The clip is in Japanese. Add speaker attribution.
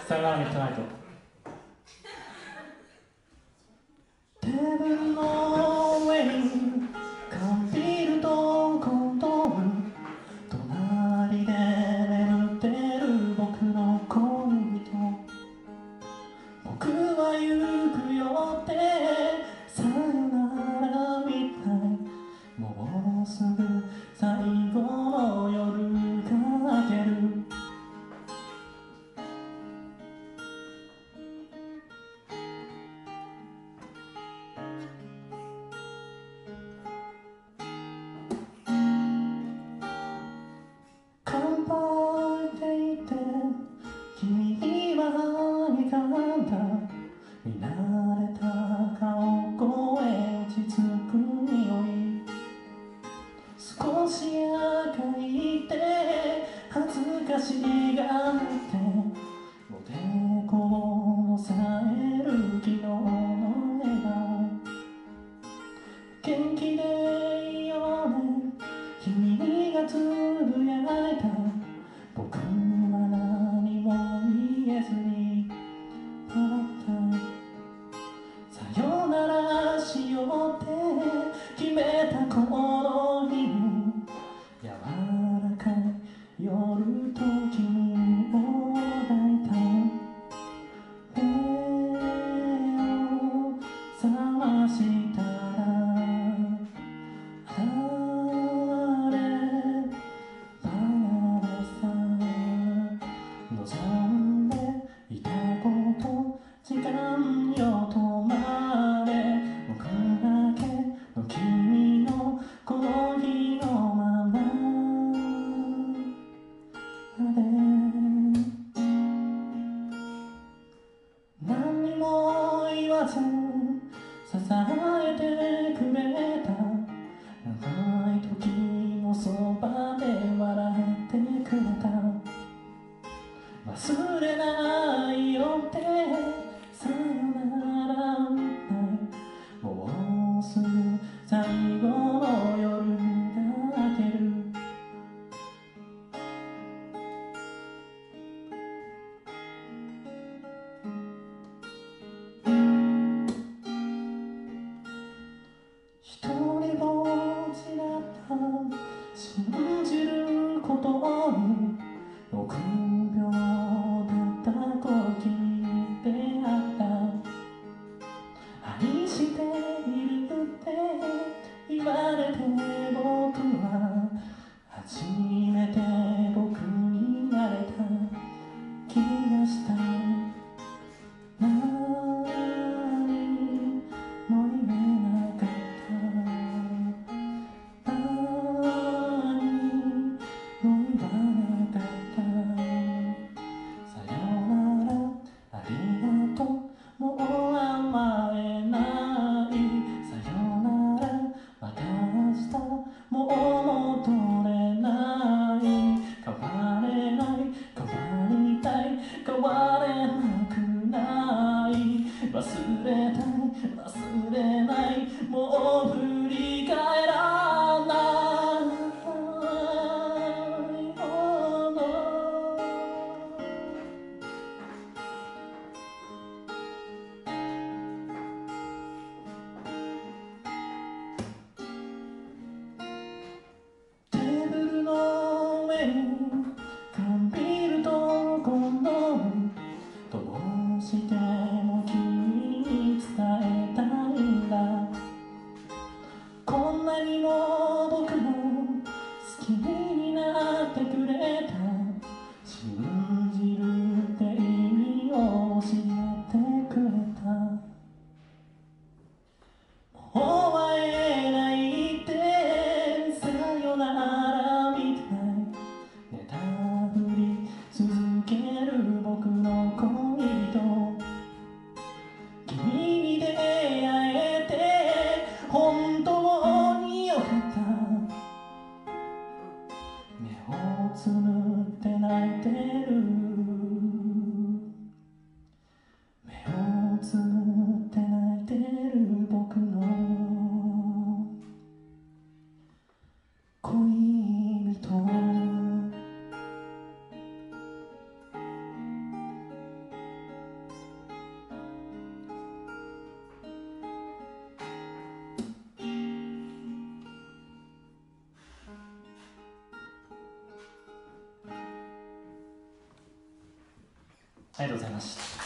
Speaker 1: さよならミッドナイト。テーブルの上に缶ビールとコンドーム、隣で眠ってる僕の恋人。僕は行くよってさよならみたい。もうすぐ最後の夜が明ける。乾杯って言って君は何かんだ。見慣れた顔声落ち着く匂い。少し赤いて恥ずかしがっておでこを押さえる昨日の笑顔。元気でいいよね君がつぶやいた。僕は何も言えずに笑った。さよならしようって決めたこの日に柔らかい夜と君を抱いた。目を覚ましたら晴れ晴れさ望んでいたこと時間よ止まれ。僕だけの君のこの日のままで何にも言わず支えてくれた。長い時のそばで笑ってくれた。忘れないよってさよならみたい。もうすぐ最後の夜が明ける。一人ぼっちだった信じることに臆病だった時に出会った。愛しているって言われて僕は初めて僕になれた気がした。何も言えなかった。何も言わなかった。さよならありがとうもう甘えない。さよならまた明日もう戻れない。変われない変わりたい変われなくない。忘れたい忘れないもう振り返らない。テーブルの上に缶ビールとコンドーム、どうしても君に伝えたいんだ。こんなにも僕の好きになってくれた。信じるって意味を教えてくれた。もう会えないってさよならみたい。寝たふり続ける僕の恋人。 ありがとうございました。